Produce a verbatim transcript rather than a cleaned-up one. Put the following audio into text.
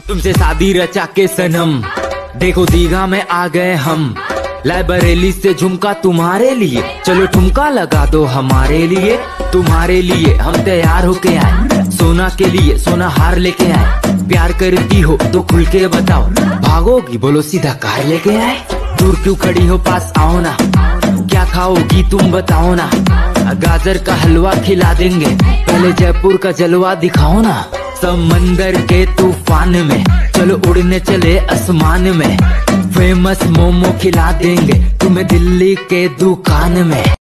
तुमसे शादी रचा के सनम, देखो दीघा में आ गए हम। लाइब्रेरी से झुमका तुम्हारे लिए, चलो ठुमका लगा दो हमारे लिए। तुम्हारे लिए हम तैयार होके आए, सोना के लिए सोना हार लेके आए। प्यार करती हो तो खुल के बताओ, भागोगी बोलो सीधा कार लेके आए। दूर क्यों खड़ी हो, पास आओ ना, क्या खाओगी तुम बताओ ना। गाजर का हलवा खिला देंगे, पहले जयपुर का जलवा दिखाओ ना। समंदर के तूफान में चलो उड़ने चले आसमान में। फेमस मोमो खिला देंगे तुम्हें दिल्ली के दुकान में।